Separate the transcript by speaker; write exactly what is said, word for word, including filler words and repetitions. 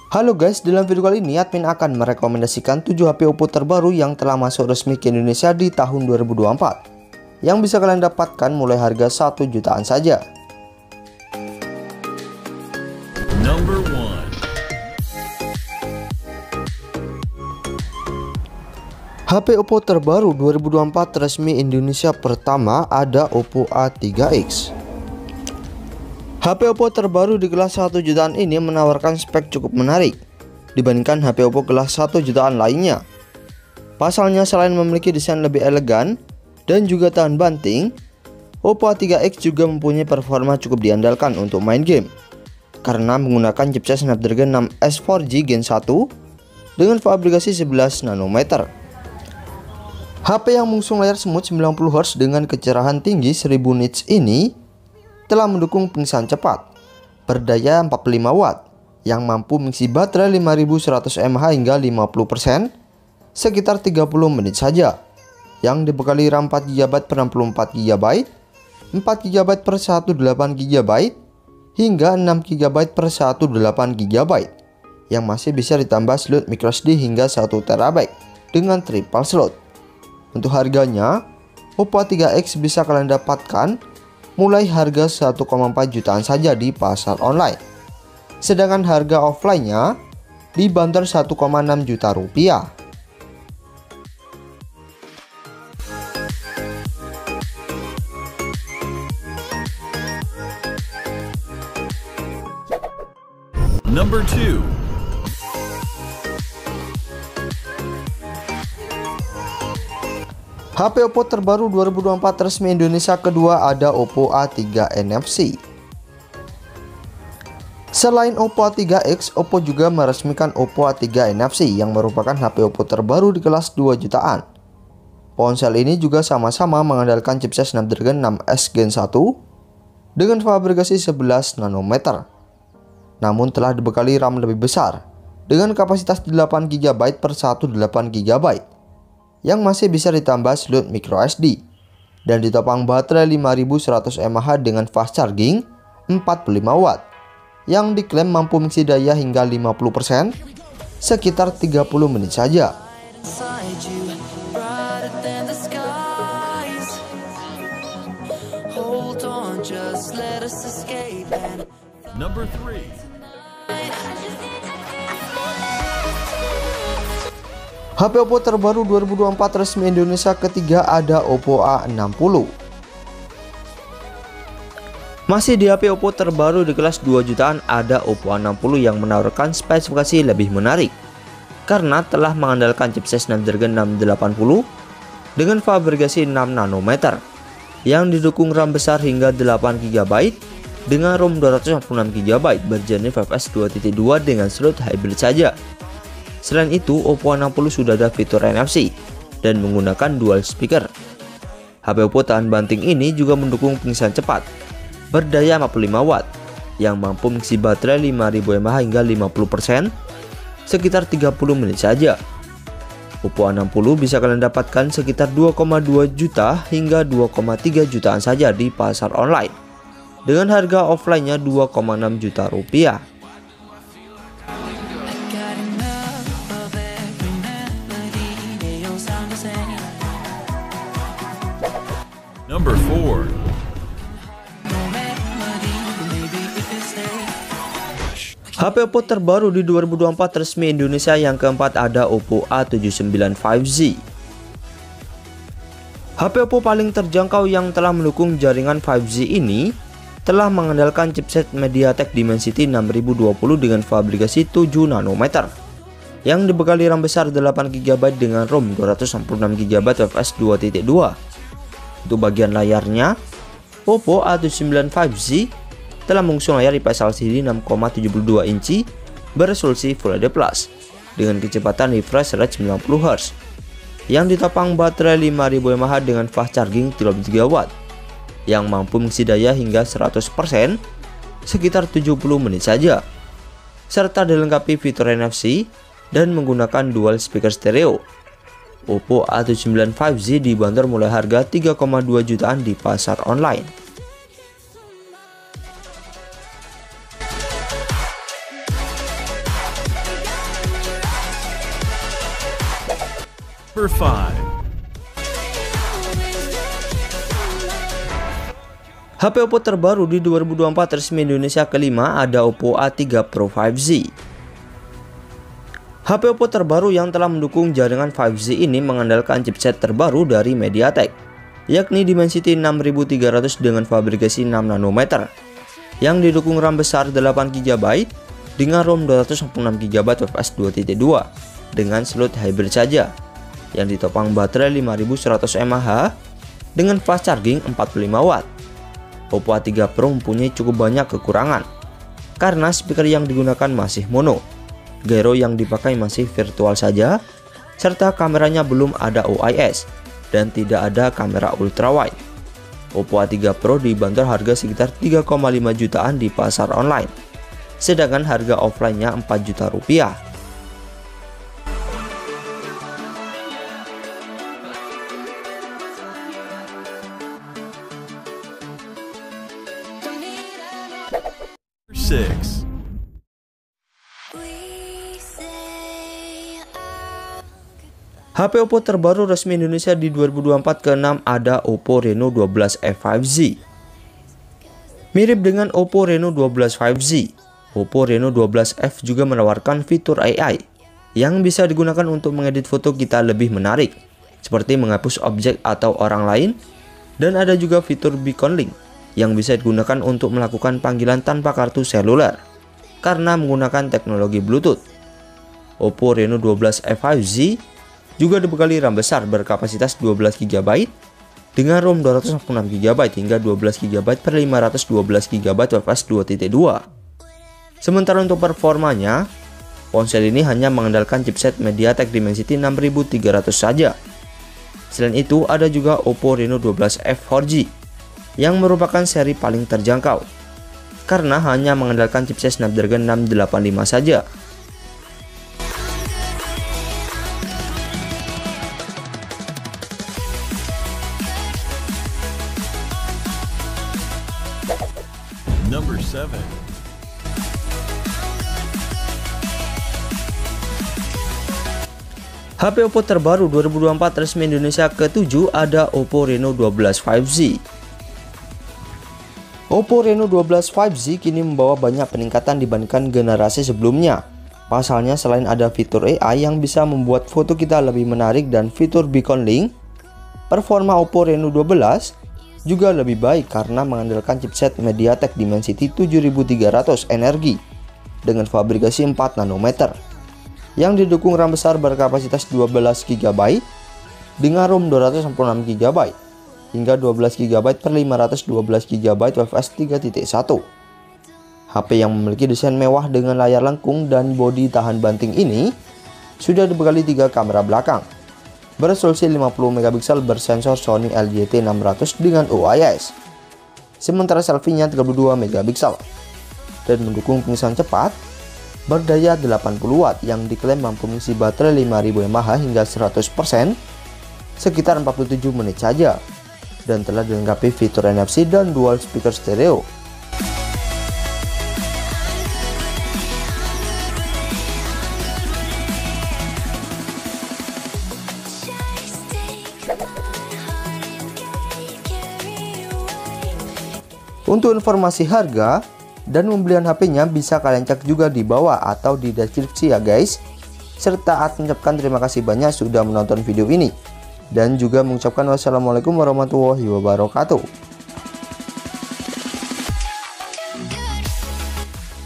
Speaker 1: Halo guys, dalam video kali ini admin akan merekomendasikan tujuh H P Oppo terbaru yang telah masuk resmi ke Indonesia di tahun dua ribu dua puluh empat yang bisa kalian dapatkan mulai harga satu jutaan saja.
Speaker 2: Number one.
Speaker 1: H P Oppo terbaru dua ribu dua puluh empat resmi Indonesia pertama ada Oppo A tiga X. H P Oppo terbaru di kelas satu jutaan ini menawarkan spek cukup menarik dibandingkan H P Oppo kelas satu jutaan lainnya. Pasalnya, selain memiliki desain lebih elegan dan juga tahan banting, Oppo A tiga X juga mempunyai performa cukup diandalkan untuk main game karena menggunakan chipset Snapdragon enam S empat G Gen satu dengan fabrikasi sebelas nanometer. H P yang mengusung layar semut sembilan puluh hertz dengan kecerahan tinggi seribu nits ini telah mendukung pengisian cepat berdaya empat puluh lima watt yang mampu mengisi baterai lima ribu seratus mAh hingga lima puluh persen sekitar tiga puluh menit saja, yang dibekali RAM empat giga byte per enam puluh empat giga byte, empat giga byte per seratus delapan giga byte, hingga enam giga byte per seratus delapan giga byte yang masih bisa ditambah slot microSD hingga satu terabyte dengan triple slot. Untuk harganya, Oppo A tiga X bisa kalian dapatkan mulai harga satu koma empat jutaan saja di pasar online. Sedangkan harga offline-nya dibanderol satu koma enam juta rupiah.
Speaker 2: Number two.
Speaker 1: H P Oppo terbaru dua ribu dua puluh empat resmi Indonesia kedua ada Oppo A tiga N F C. Selain Oppo A tiga X, Oppo juga meresmikan Oppo A tiga N F C yang merupakan H P Oppo terbaru di kelas dua jutaan. Ponsel ini juga sama-sama mengandalkan chipset Snapdragon enam S Gen satu dengan fabrikasi sebelas nanometer. Namun telah dibekali RAM lebih besar dengan kapasitas delapan giga byte per seratus delapan giga byte yang masih bisa ditambah slot microSD dan ditopang baterai lima ribu seratus mAh dengan fast charging empat puluh lima watt yang diklaim mampu mengisi daya hingga lima puluh persen sekitar tiga puluh menit saja.
Speaker 2: Number three.
Speaker 1: H P Oppo terbaru dua ribu dua puluh empat resmi Indonesia ketiga ada Oppo A enam puluh. Masih di H P Oppo terbaru di kelas dua jutaan ada Oppo A enam puluh yang menawarkan spesifikasi lebih menarik karena telah mengandalkan chipset Snapdragon enam delapan puluh dengan fabrikasi enam nanometer yang didukung RAM besar hingga delapan giga byte dengan ROM dua ratus enam puluh enam giga byte berjenis Five S dua titik dua dengan slot hybrid saja. Selain itu, Oppo A enam puluh sudah ada fitur N F C dan menggunakan dual speaker. H P Oppo tahan banting ini juga mendukung pengisian cepat berdaya empat puluh lima watt yang mampu mengisi baterai lima ribu mAh hingga lima puluh persen sekitar tiga puluh menit saja. Oppo A enam puluh bisa kalian dapatkan sekitar dua koma dua juta hingga dua koma tiga jutaan saja di pasar online dengan harga offline-nya dua koma enam juta rupiah.
Speaker 2: Number four.
Speaker 1: H P Oppo terbaru di dua ribu dua puluh empat resmi Indonesia yang keempat ada Oppo A tujuh sembilan lima Z. H P Oppo paling terjangkau yang telah mendukung jaringan lima Z ini telah mengandalkan chipset MediaTek Dimensity enam ribu dua puluh dengan fabrikasi tujuh nanometer yang dibekali RAM besar delapan giga byte dengan ROM dua ratus enam puluh enam giga byte Five S dua titik dua. Untuk bagian layarnya, Oppo A tujuh sembilan lima Z telah mengusung layar I P S L C D enam koma tujuh dua inci beresolusi Full H D plus dengan kecepatan refresh rate sembilan puluh hertz yang ditopang baterai lima ribu mAh dengan fast charging tiga puluh tiga watt yang mampu mengisi daya hingga seratus persen sekitar tujuh puluh menit saja, serta dilengkapi fitur N F C dan menggunakan dual speaker stereo. Oppo A tujuh sembilan lima Z dibanderol mulai harga tiga koma dua jutaan di pasar online.
Speaker 2: Number five.
Speaker 1: H P Oppo terbaru di dua ribu dua puluh empat resmi Indonesia kelima ada Oppo A tiga Pro lima Z. H P Oppo terbaru yang telah mendukung jaringan lima Z ini mengandalkan chipset terbaru dari MediaTek, yakni Dimensity enam ribu tiga ratus dengan fabrikasi enam nanometer, yang didukung RAM besar delapan giga byte dengan ROM dua ratus enam puluh enam giga byte U F S dua titik dua dengan slot hybrid saja, yang ditopang baterai lima ribu seratus mAh dengan fast charging empat puluh lima watt. Oppo A tiga Pro mempunyai cukup banyak kekurangan karena speaker yang digunakan masih mono, gyro yang dipakai masih virtual saja, serta kameranya belum ada O I S dan tidak ada kamera ultrawide. Oppo A tiga Pro dibanderol harga sekitar tiga koma lima jutaan di pasar online, sedangkan harga offline-nya empat juta rupiah.
Speaker 2: Six.
Speaker 1: H P Oppo terbaru resmi Indonesia di dua ribu dua puluh empat keenam ada Oppo Reno dua belas F lima Z. Mirip dengan Oppo Reno dua belas lima Z, Oppo Reno dua belas F juga menawarkan fitur A I yang bisa digunakan untuk mengedit foto kita lebih menarik, seperti menghapus objek atau orang lain, dan ada juga fitur Beacon Link yang bisa digunakan untuk melakukan panggilan tanpa kartu seluler karena menggunakan teknologi Bluetooth. Oppo Reno dua belas F lima Z juga dibekali RAM besar berkapasitas dua belas giga byte dengan ROM dua ratus enam puluh enam giga byte hingga dua belas giga byte per lima ratus dua belas giga byte U F S dua titik dua. Sementara untuk performanya, ponsel ini hanya mengandalkan chipset MediaTek Dimensity enam ribu tiga ratus saja. Selain itu, ada juga Oppo Reno dua belas F empat G yang merupakan seri paling terjangkau karena hanya mengandalkan chipset Snapdragon enam delapan lima saja.
Speaker 2: Number seven.
Speaker 1: H P Oppo terbaru dua ribu dua puluh empat resmi Indonesia ketujuh ada Oppo Reno dua belas lima Z. Oppo Reno dua belas lima Z kini membawa banyak peningkatan dibandingkan generasi sebelumnya. Pasalnya, selain ada fitur A I yang bisa membuat foto kita lebih menarik dan fitur Beacon Link, performa Oppo Reno dua belas juga lebih baik karena mengandalkan chipset MediaTek Dimensity tujuh ribu tiga ratus energi dengan fabrikasi empat nanometer yang didukung RAM besar berkapasitas dua belas giga byte dengan ROM dua ratus enam puluh enam giga byte hingga dua belas giga byte per lima ratus dua belas giga byte U F S tiga titik satu. H P yang memiliki desain mewah dengan layar lengkung dan bodi tahan banting ini sudah dibekali tiga kamera belakang beresolusi lima puluh megapiksel bersensor Sony L G T enam ratus dengan O I S, sementara selfie-nya tiga puluh dua megapiksel dan mendukung pengisian cepat berdaya delapan puluh watt yang diklaim mampu mengisi baterai lima ribu mAh hingga seratus persen sekitar empat puluh tujuh menit saja, dan telah dilengkapi fitur N F C dan dual speaker stereo. Untuk informasi harga dan pembelian H P-nya bisa kalian cek juga di bawah atau di deskripsi ya guys. Serta Ad mengucapkan terima kasih banyak sudah menonton video ini dan juga mengucapkan wassalamualaikum warahmatullahi wabarakatuh.